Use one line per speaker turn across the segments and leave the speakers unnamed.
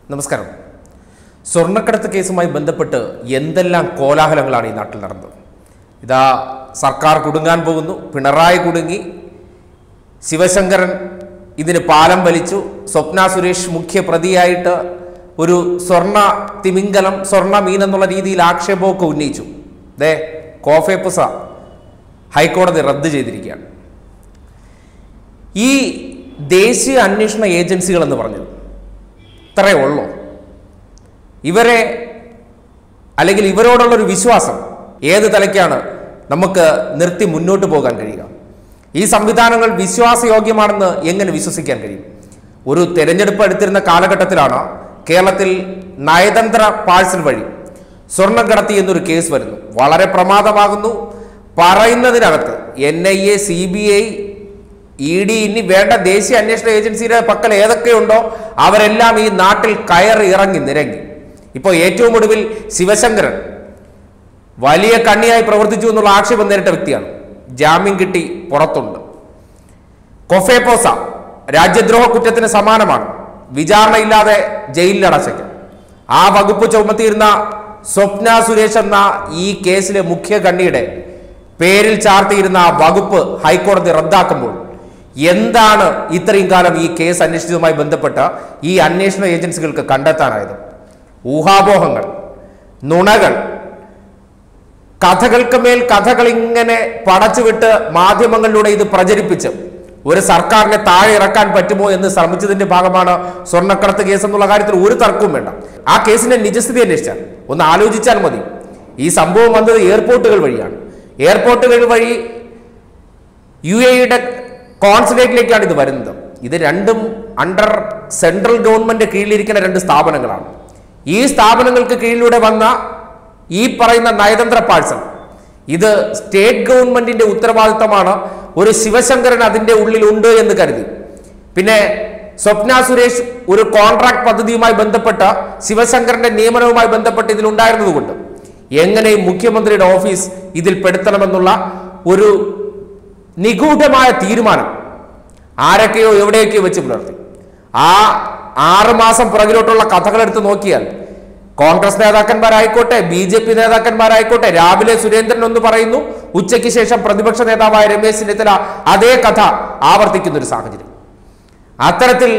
നമസ്കാരം. സ്വർണ്ണക്കടത്ത് കേസുമായി ബന്ധപ്പെട്ട് എന്തെല്ലാം കോലാഹലങ്ങളാണ് ഈ നാട്ടിൽ നടന്നത്. ഇതാ സർക്കാർ കുടുങ്ങാൻ പോകുന്നു, പിണറായി കുടുങ്ങി, ശിവശങ്കരൻ ഇതിന് പാലം വലിച്ചു, സ്വപ്ന സുരേഷ് മുഖ്യ പ്രതിയായിട്ട് ഒരു സ്വർണ്ണ തിമിംഗലം, സ്വർണ്ണ മീൻ എന്നുള്ള രീതിയിൽ ആക്ഷേപമൊക്കെ ഉന്നയിച്ചു. കോഫേപ്പുസ ഹൈക്കോടതി റദ്ദ് ചെയ്തിരിക്കുകയാണ്. ഈ ദേശീയ അന്വേഷണ ഏജൻസികൾ എന്ന് പറഞ്ഞത് ഇത്രയേ ഉള്ളൂ. ഇവരെ അല്ലെങ്കിൽ ഇവരോടുള്ളൊരു വിശ്വാസം ഏത് തലയ്ക്കാണ് നമുക്ക് നിർത്തി മുന്നോട്ട് പോകാൻ കഴിയുക? ഈ സംവിധാനങ്ങൾ വിശ്വാസയോഗ്യമാണെന്ന് എങ്ങനെ വിശ്വസിക്കാൻ കഴിയും? ഒരു തെരഞ്ഞെടുപ്പ് എടുത്തിരുന്ന കാലഘട്ടത്തിലാണ് കേരളത്തിൽ നയതന്ത്ര പാഴ്സൽ വഴി സ്വർണം കടത്തി എന്നൊരു കേസ് വരുന്നു. വളരെ പ്രമാദമാകുന്നു. പറയുന്നതിനകത്ത് എൻഐഎ, CBI, ED ഇനി വേണ്ട ദേശീയ അന്വേഷണ ഏജൻസിയുടെ പക്കൽ ഏതൊക്കെയുണ്ടോ അവരെല്ലാം ഈ നാട്ടിൽ കയറി ഇറങ്ങി നിരങ്ങി. ഇപ്പോൾ ഏറ്റവും ഒടുവിൽ ശിവശങ്കരൻ വലിയ കണ്ണിയായി പ്രവർത്തിച്ചു എന്നുള്ള ആക്ഷേപം നേരിട്ട വ്യക്തിയാണ്. ജാമ്യം കിട്ടി പുറത്തുണ്ട്. കൊഫേപ്പോസ രാജ്യദ്രോഹ കുറ്റത്തിന് സമാനമാണ്. വിചാരണയില്ലാതെ ജയിലിലടച്ചേക്കാം. ആ വകുപ്പ് ചുമത്തിയിരുന്ന സ്വപ്ന സുരേഷ് എന്ന ഈ കേസിലെ മുഖ്യ കണ്ണിയുടെ പേരിൽ ചാർത്തിയിരുന്ന ആ വകുപ്പ് ഹൈക്കോടതി റദ്ദാക്കുമ്പോൾ എന്താണ് ഇത്രയും കാലം ഈ കേസ് അന്വേഷിച്ചതുമായി ബന്ധപ്പെട്ട ഈ അന്വേഷണ ഏജൻസികൾക്ക് കണ്ടെത്താനായത്? ഊഹാപോഹങ്ങൾ, നുണകൾ, കഥകൾക്ക് മേൽ കഥകൾ ഇങ്ങനെ പടച്ചുവിട്ട് മാധ്യമങ്ങളിലൂടെ ഇത് പ്രചരിപ്പിച്ച് ഒരു സർക്കാരിനെ താഴെ ഇറക്കാൻ പറ്റുമോ എന്ന് ശ്രമിച്ചതിന്റെ ഭാഗമാണ് സ്വർണ്ണക്കടത്ത് കേസ് എന്നുള്ള കാര്യത്തിൽ ഒരു തർക്കവും വേണ്ട. ആ കേസിന്റെ നിജസ്ഥിതി അന്വേഷിച്ചാൽ ഒന്ന് ആലോചിച്ചാൽ മതി. ഈ സംഭവം വന്നത് എയർപോർട്ടുകൾ വഴിയാണ്. എയർപോർട്ടുകൾ വഴി UAE കോൺസുലേറ്റിലേക്കാണ് ഇത് വരുന്നത്. ഇത് രണ്ടും അണ്ടർ സെൻട്രൽ ഗവൺമെന്റ് കീഴിലിരിക്കുന്ന രണ്ട് സ്ഥാപനങ്ങളാണ്. ഈ സ്ഥാപനങ്ങൾക്ക് കീഴിലൂടെ വന്ന ഈ പറയുന്ന നയതന്ത്ര പാഴ്സൽ ഇത് സ്റ്റേറ്റ് ഗവൺമെന്റിന്റെ ഉത്തരവാദിത്തമാണ്. ഒരു ശിവശങ്കരൻ അതിന്റെ ഉള്ളിലുണ്ട് എന്ന് കരുതി. പിന്നെ സ്വപ്ന സുരേഷ് ഒരു കോൺട്രാക്ട് പദ്ധതിയുമായി ബന്ധപ്പെട്ട ശിവശങ്കരന്റെ നിയമനവുമായി ബന്ധപ്പെട്ട് ഇതിലുണ്ടായിരുന്നതുകൊണ്ട് എങ്ങനെയും മുഖ്യമന്ത്രിയുടെ ഓഫീസ് ഇതിൽ പെടുത്തണമെന്നുള്ള ഒരു നിഗൂഢമായ തീരുമാനം ആരൊക്കെയോ എവിടെയൊക്കെയോ വെച്ച് പുലർത്തി. ആ 6 മാസം പുറകിലോട്ടുള്ള കഥകളെടുത്ത് നോക്കിയാൽ കോൺഗ്രസ് നേതാക്കന്മാരായിക്കോട്ടെ, BJP നേതാക്കന്മാരായിക്കോട്ടെ, രാവിലെ സുരേന്ദ്രൻ ഒന്ന് പറയുന്നു, ഉച്ചയ്ക്ക് ശേഷം പ്രതിപക്ഷ നേതാവായ രമേശ് ചെന്നിത്തല അതേ കഥ ആവർത്തിക്കുന്ന ഒരു സാഹചര്യം. അത്തരത്തിൽ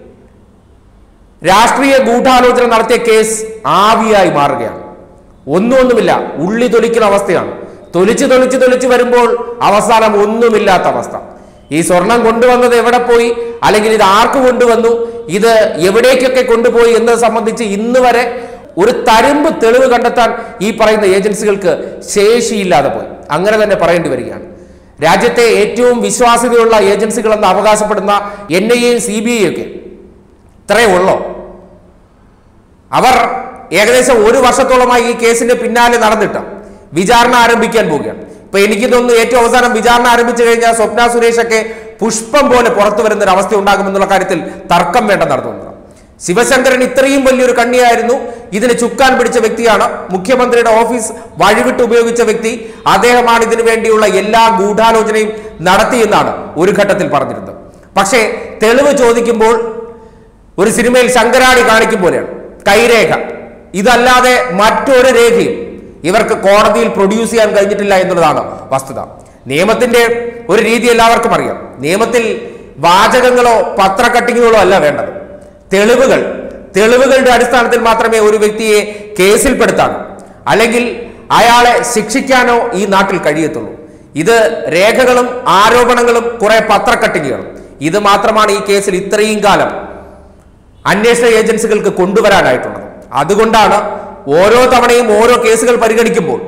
രാഷ്ട്രീയ ഗൂഢാലോചന നടത്തിയ കേസ് ആവിയായി മാറുകയാണ്. ഒന്നുമില്ല, ഉള്ളി തൊലിക്കുന്ന അവസ്ഥയാണ്. തൊലിച്ച് വരുമ്പോൾ അവസാനം ഒന്നുമില്ലാത്ത അവസ്ഥ. ഈ സ്വർണം കൊണ്ടുവന്നത് എവിടെ പോയി, അല്ലെങ്കിൽ ഇത് ആർക്ക് കൊണ്ടുവന്നു, ഇത് എവിടേക്കൊക്കെ കൊണ്ടുപോയി എന്നത് സംബന്ധിച്ച് ഇന്ന് വരെ ഒരു തരുമ്പ് തെളിവ് കണ്ടെത്താൻ ഈ പറയുന്ന ഏജൻസികൾക്ക് ശേഷിയില്ലാതെ പോയി. അങ്ങനെ തന്നെ പറയേണ്ടി വരികയാണ്. രാജ്യത്തെ ഏറ്റവും വിശ്വാസ്യതയുള്ള ഏജൻസികൾ എന്ന് അവകാശപ്പെടുന്ന NIA, CBI ഒക്കെ ഇത്രയേ ഉള്ളോ? അവർ ഏകദേശം 1 വർഷത്തോളമായി ഈ കേസിന്റെ പിന്നാലെ നടന്നിട്ട് വിചാരണ ആരംഭിക്കാൻ പോവുകയാണ്. ഇപ്പൊ എനിക്ക് തോന്നുന്നു ഏറ്റവും അവസാനം വിചാരണ ആരംഭിച്ചു കഴിഞ്ഞാൽ സ്വപ്ന സുരേഷ് ഒക്കെ പുഷ്പം പോലെ പുറത്തു വരുന്ന ഒരു അവസ്ഥ ഉണ്ടാകുമെന്നുള്ള കാര്യത്തിൽ തർക്കം വേണ്ട നടത്തുന്നത്. ശിവശങ്കരൻ ഇത്രയും വലിയൊരു കണ്ണിയായിരുന്നു. ഇതിന് ചുക്കാൻ പിടിച്ച വ്യക്തിയാണ്. മുഖ്യമന്ത്രിയുടെ ഓഫീസ് വഴിവിട്ട് ഉപയോഗിച്ച വ്യക്തി. അദ്ദേഹമാണ് ഇതിനു വേണ്ടിയുള്ള എല്ലാ ഗൂഢാലോചനയും നടത്തിയെന്നാണ് ഒരു ഘട്ടത്തിൽ പറഞ്ഞിരുന്നത്. പക്ഷേ തെളിവ് ചോദിക്കുമ്പോൾ ഒരു സിനിമയിൽ ശങ്കരാടി കാണിക്കും പോലെയാണ് കൈരേഖ. ഇതല്ലാതെ മറ്റൊരു രേഖയും ഇവർക്ക് കോടതിയിൽ പ്രൊഡ്യൂസ് ചെയ്യാൻ കഴിഞ്ഞിട്ടില്ല എന്നുള്ളതാണ് വസ്തുത. നിയമത്തിന്റെ ഒരു രീതി എല്ലാവർക്കും അറിയാം. നിയമത്തിൽ വാചകങ്ങളോ പത്ര കട്ടിങ്ങുകളോ അല്ല വേണ്ടത്. തെളിവുകളുടെ അടിസ്ഥാനത്തിൽ മാത്രമേ ഒരു വ്യക്തിയെ കേസിൽപ്പെടുത്താനോ അല്ലെങ്കിൽ അയാളെ ശിക്ഷിക്കാനോ ഈ നാട്ടിൽ കഴിയത്തുള്ളൂ. ഇത് രേഖകളും ആരോപണങ്ങളും കുറെ പത്ര കട്ടിങ്ങുകളും ഇത് മാത്രമാണ് ഈ കേസിൽ ഇത്രയും കാലം അന്വേഷണ ഏജൻസികൾക്ക് കൊണ്ടുവരാനായിട്ടുള്ളത്. അതുകൊണ്ടാണ് ഓരോ തവണയും ഓരോ കേസുകൾ പരിഗണിക്കുമ്പോൾ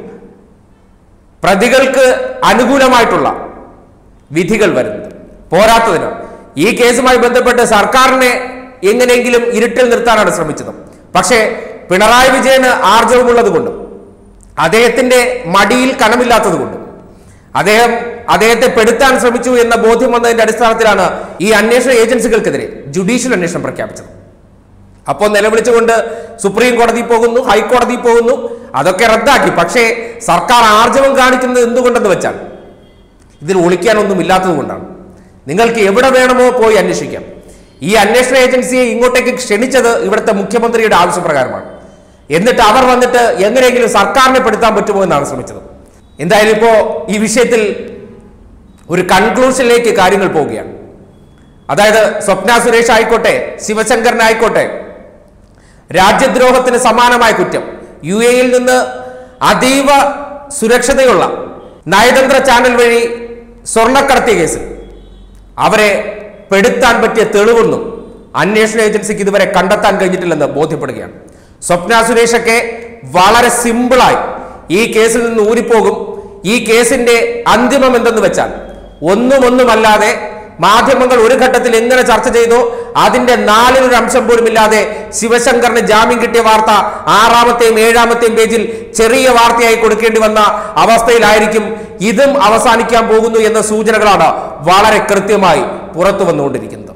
പ്രതികൾക്ക് അനുകൂലമായിട്ടുള്ള വിധികൾ വരുന്നത്. പോരാത്തതിന് ഈ കേസുമായി ബന്ധപ്പെട്ട് സർക്കാരിനെ എങ്ങനെയെങ്കിലും ഇരുട്ടിൽ നിർത്താനാണ് ശ്രമിച്ചത്. പക്ഷേ പിണറായി വിജയന് ആർജവമുള്ളത് കൊണ്ടും അദ്ദേഹത്തിന്റെ മടിയിൽ കനമില്ലാത്തത് കൊണ്ടും അദ്ദേഹത്തെ പെടുത്താൻ ശ്രമിച്ചു എന്ന ബോധ്യം വന്നതിന്റെ അടിസ്ഥാനത്തിലാണ് ഈ അന്വേഷണ ഏജൻസികൾക്കെതിരെ ജുഡീഷ്യൽ അന്വേഷണം പ്രഖ്യാപിച്ചത്. അപ്പോൾ നിലവിളിച്ചുകൊണ്ട് സുപ്രീം കോടതി പോകുന്നു, ഹൈക്കോടതി പോകുന്നു, അതൊക്കെ റദ്ദാക്കി. പക്ഷേ സർക്കാർ ആർജവം കാണിക്കുന്നത് എന്തുകൊണ്ടെന്ന് വെച്ചാൽ ഇതിൽ ഒളിക്കാനൊന്നും ഇല്ലാത്തത് കൊണ്ടാണ്. നിങ്ങൾക്ക് എവിടെ വേണമോ പോയി അന്വേഷിക്കാം. ഈ അന്വേഷണ ഏജൻസിയെ ഇങ്ങോട്ടേക്ക് ക്ഷണിച്ചത് ഇവിടുത്തെ മുഖ്യമന്ത്രിയുടെ ആവശ്യപ്രകാരമാണ്. എന്നിട്ട് അവർ വന്നിട്ട് എങ്ങനെയെങ്കിലും സർക്കാരിനെ പെടുത്താൻ പറ്റുമോ എന്നാണ് ശ്രമിച്ചത്. എന്തായാലും ഇപ്പോൾ ഈ വിഷയത്തിൽ ഒരു കൺക്ലൂഷനിലേക്ക് കാര്യങ്ങൾ പോവുകയാണ്. അതായത് സ്വപ്ന സുരേഷ് ആയിക്കോട്ടെ, ശിവശങ്കരനായിക്കോട്ടെ, രാജ്യദ്രോഹത്തിന് സമാനമായ കുറ്റം, UAE-യിൽ നിന്ന് അതീവ സുരക്ഷതയുള്ള നയതന്ത്ര ചാനൽ വഴി സ്വർണ്ണക്കടത്തിയ കേസിൽ അവരെ പെടുത്താൻ പറ്റിയ തെളിവൊന്നും അന്വേഷണ ഏജൻസിക്ക് ഇതുവരെ കണ്ടെത്താൻ കഴിഞ്ഞിട്ടില്ലെന്ന് ബോധ്യപ്പെടുകയാണ്. സ്വപ്ന സുരേഷൊക്കെ വളരെ സിമ്പിളായി ഈ കേസിൽ നിന്ന് ഊരിപ്പോകും. ഈ കേസിന്റെ അന്തിമം എന്തെന്ന് വെച്ചാൽ ഒന്നുമല്ലാതെ മാധ്യമങ്ങൾ ഒരു ഘട്ടത്തിൽ എങ്ങനെ ചർച്ച ചെയ്തോ അതിന്റെ 4 അംശം പോലും ഇല്ലാതെ ശിവശങ്കറിന് ജാമ്യം കിട്ടിയ വാർത്ത 6-ാമത്തെയും 7-ാമത്തെയും പേജിൽ ചെറിയ വാർത്തയായി കൊടുക്കേണ്ടി വന്ന അവസ്ഥയിലായിരിക്കും ഇതും അവസാനിക്കാൻ പോകുന്നു എന്ന സൂചനകളാണ് വളരെ കൃത്യമായി പുറത്തു വന്നുകൊണ്ടിരിക്കുന്നത്.